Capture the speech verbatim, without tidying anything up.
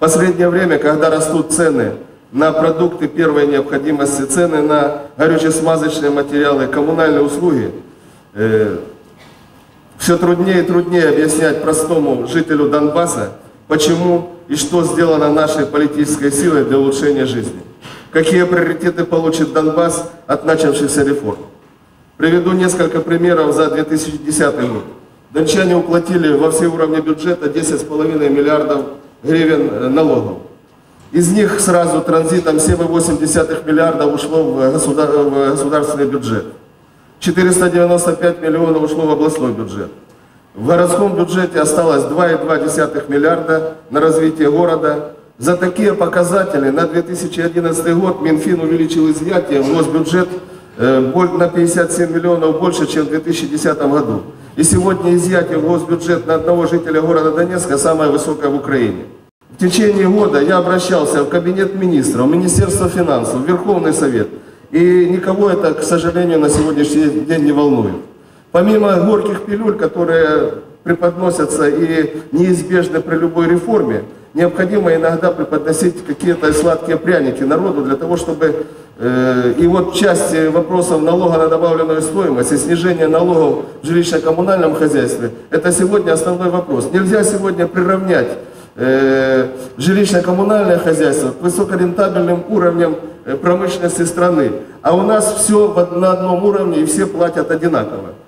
последнее время, когда растут цены на продукты первой необходимости, цены на горюче-смазочные материалы, коммунальные услуги, э, все труднее и труднее объяснять простому жителю Донбасса, почему и что сделано нашей политической силой для улучшения жизни. Какие приоритеты получит Донбасс от начавшихся реформ. Приведу несколько примеров за две тысячи десятый год. Дончане уплатили во все уровни бюджета десять с половиной миллиардов гривен налогов. Из них сразу транзитом семь целых восемь десятых миллиарда ушло в, государ... в государственный бюджет. четыреста девяносто пять миллионов ушло в областной бюджет. В городском бюджете осталось два целых две десятых миллиарда на развитие города. За такие показатели на две тысячи одиннадцатый год Минфин увеличил изъятие в госбюджет на пятьдесят семь миллионов больше, чем в две тысячи десятом году. И сегодня изъятие в госбюджет на одного жителя города Донецка самое высокое в Украине. В течение года я обращался в Кабинет министров, в Министерство финансов, в Верховный Совет. И никого это, к сожалению, на сегодняшний день не волнует. Помимо горьких пилюль, которые преподносятся и неизбежны при любой реформе, необходимо иногда преподносить какие-то сладкие пряники народу для того, чтобы э, и вот часть вопросов налога на добавленную стоимость и снижение налогов в жилищно-коммунальном хозяйстве, это сегодня основной вопрос. Нельзя сегодня приравнять э, жилищно-коммунальное хозяйство к высокорентабельным уровням промышленности страны. А у нас все на одном уровне и все платят одинаково.